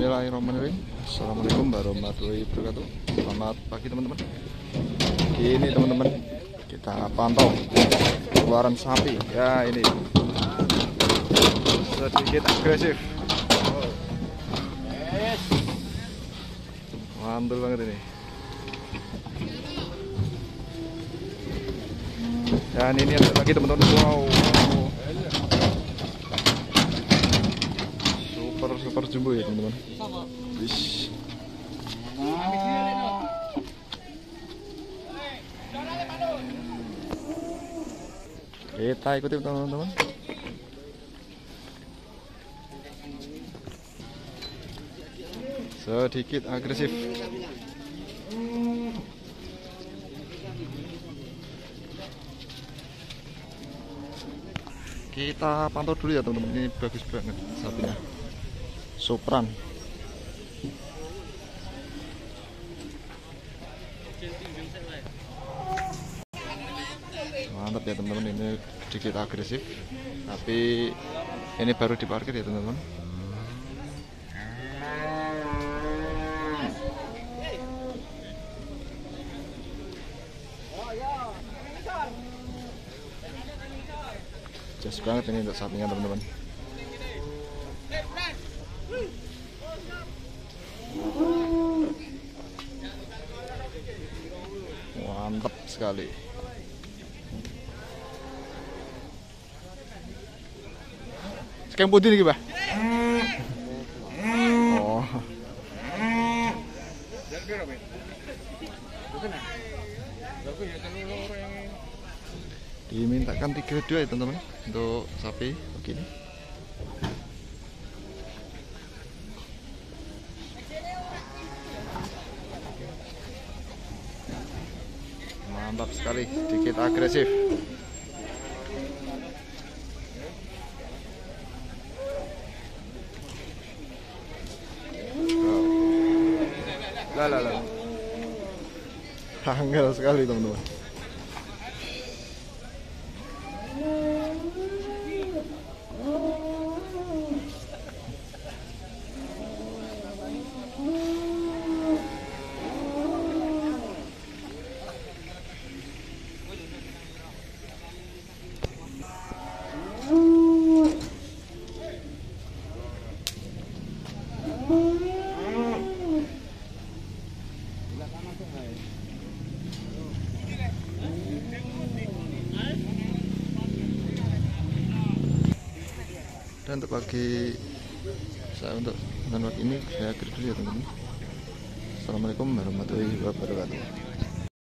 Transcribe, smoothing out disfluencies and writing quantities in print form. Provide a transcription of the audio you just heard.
Bismillahirrahmanirrahim. Assalamualaikum warahmatullahi wabarakatuh. Selamat pagi teman-teman. Ini teman-teman, kita pantau keluaran sapi. Ya ini sedikit agresif. Mantul banget ini. Dan ini ada lagi teman-teman. Wow. Super jumbo ya teman-teman. Wish. Kita ikuti teman-teman. Sedikit agresif. Kita pantau dulu ya teman-teman. Ini bagus banget sapinya. Sopran. Mantap ya teman-teman, ini sedikit agresif, tapi ini baru diparkir ya teman-teman. Jas banget ini untuk sapinya teman-teman. Mantap sekali. Sekian putih nih, Bah. Oh. Dimintakan 32 ya teman-teman untuk sapi begini. Mantap sekali, sedikit agresif. Lah. Tanggal sekali teman-teman. Dan untuk pagi untuk pagi ini saya akhiri dulu ya teman-teman. Assalamualaikum warahmatullahi wabarakatuh.